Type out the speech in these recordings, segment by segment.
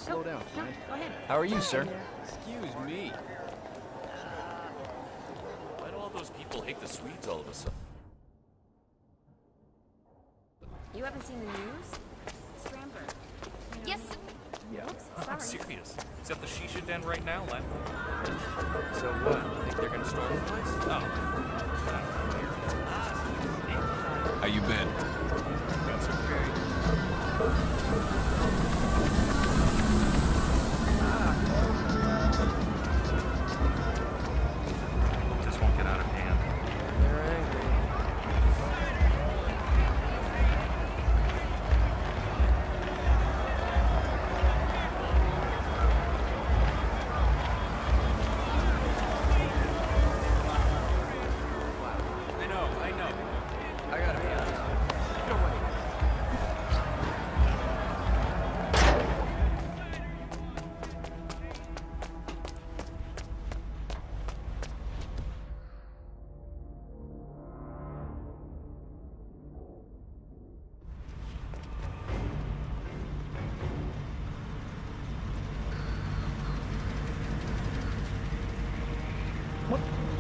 Slow down, Frank. Go ahead. How are you, sir? Excuse me. Why do all those people hate the Swedes all of a sudden? You haven't seen the news? Stramper. Yes. Yeah. I'm Sorry. serious. Is that the shisha den right now, Len? So what? Think they're gonna storm the place? Oh. How you been? That's okay. This won't get out of hand. They're angry. I know. I gotta be honest. Go away. What?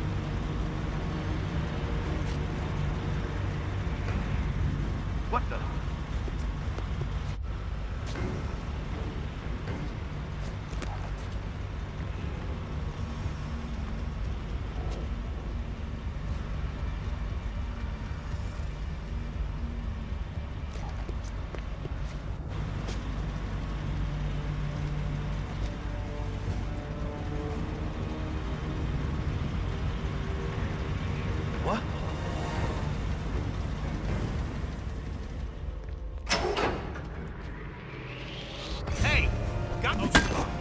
What the? What? Hey! Got those.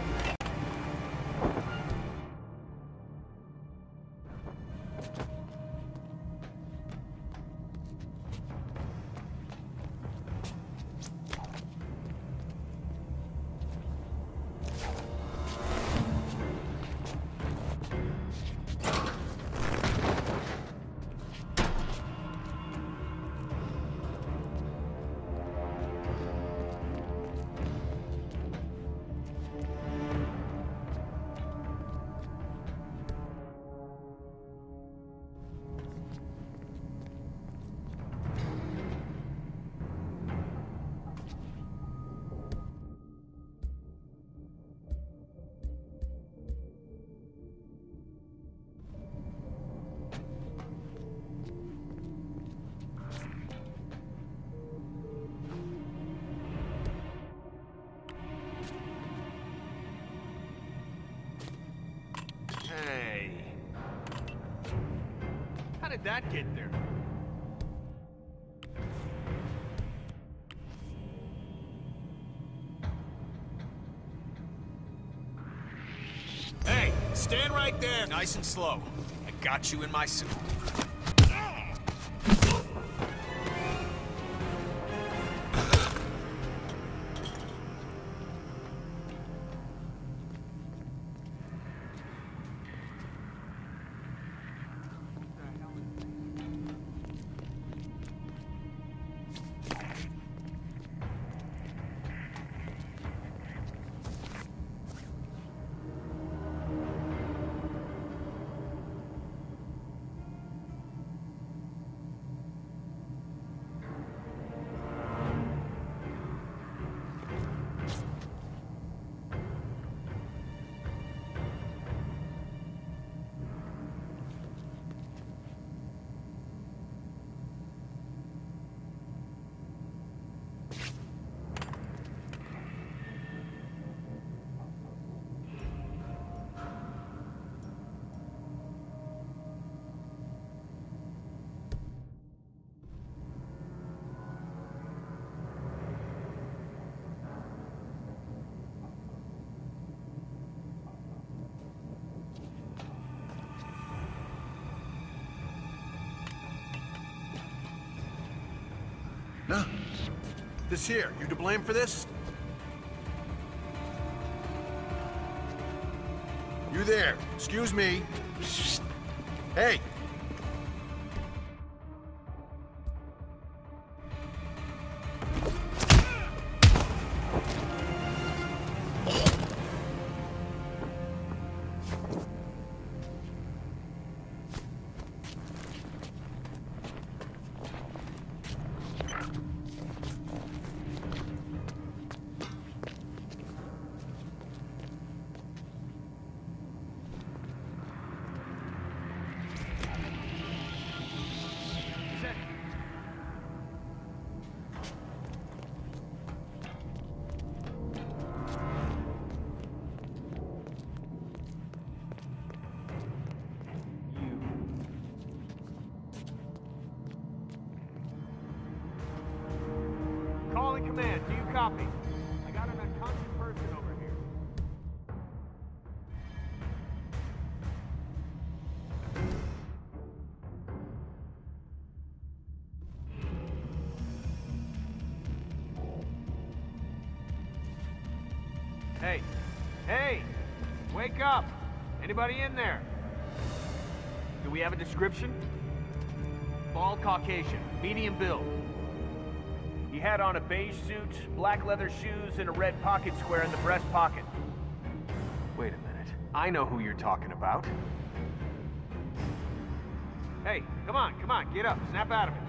Hey. How did that get there? Hey, stand right there, nice and slow. I got you in my suit. No. This here, you to blame for this? You there, excuse me. Hey! copy. I got an unconscious person over here. Hey! Hey! Wake up! Anybody in there? Do we have a description? Bald Caucasian, medium build. He had on a beige suit, black leather shoes, and a red pocket square in the breast pocket. Wait a minute. I know who you're talking about. Hey, come on, get up, snap out of it.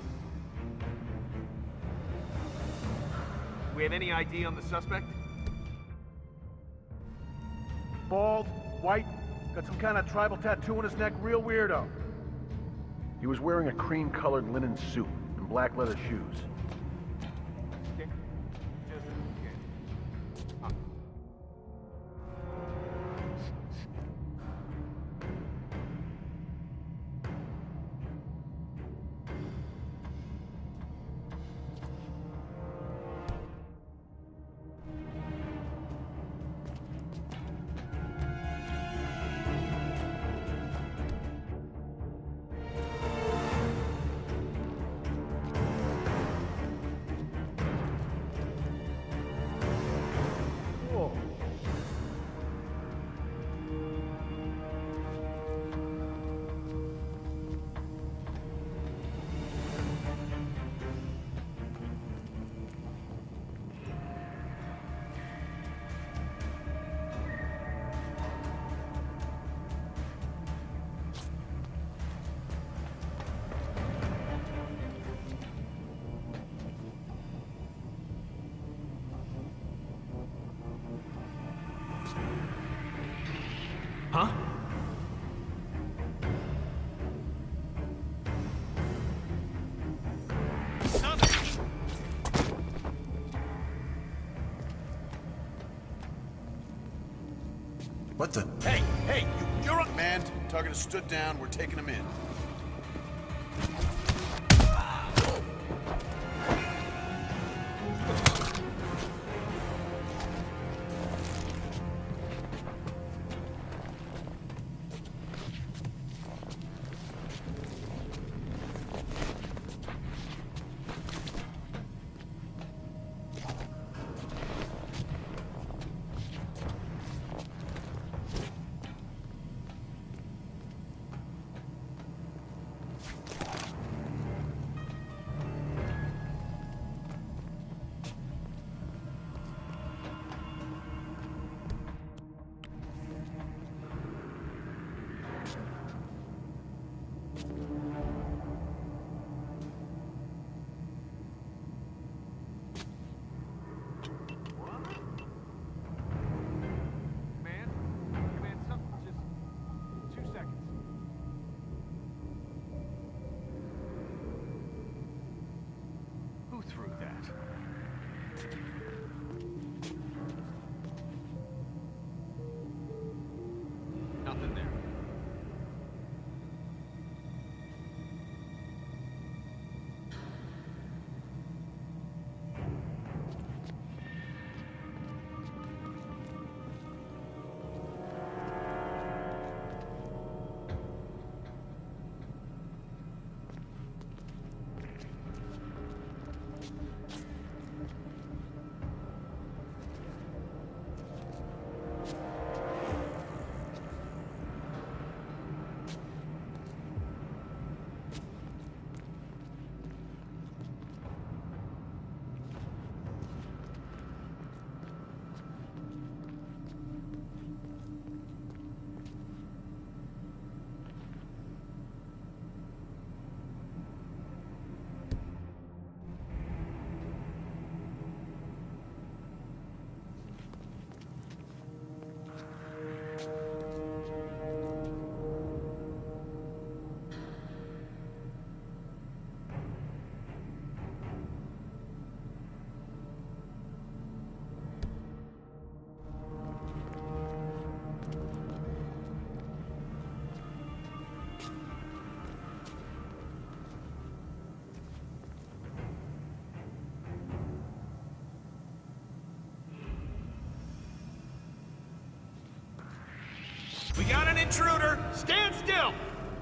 We have any ID on the suspect? Bald, white, got some kind of tribal tattoo on his neck, real weirdo. He was wearing a cream-colored linen suit and black leather shoes. Huh? What the? Hey, you're up, man. Target has stood down. We're taking him in. intruder! Stand still!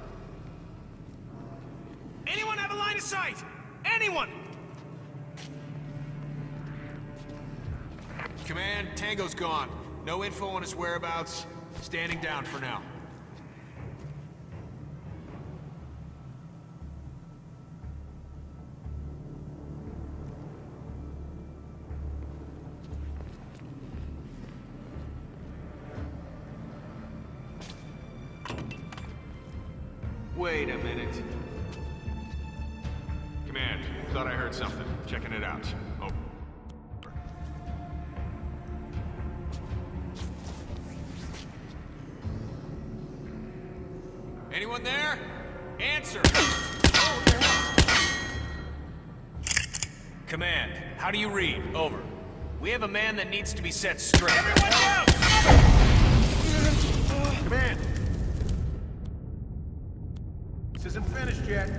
Anyone have a line of sight? Anyone! Command, Tango's gone. No info on his whereabouts. Standing down for now. Wait a minute. Command, thought I heard something. Checking it out. Over. Anyone there? Answer! Command, how do you read? Over. We have a man that needs to be set straight. Everyone down! Command! This isn't finished yet.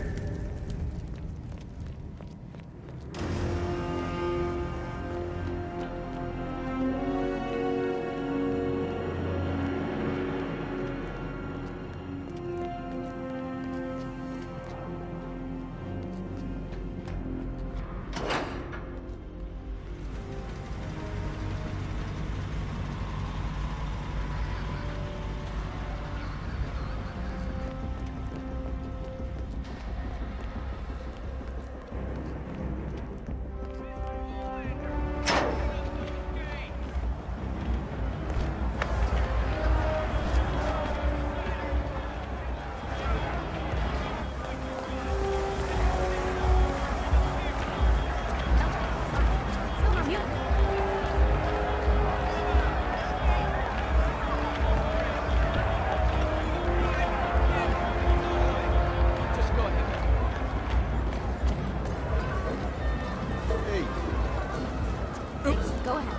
Go ahead.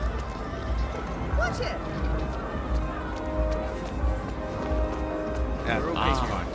Watch it. We're okay, Spot.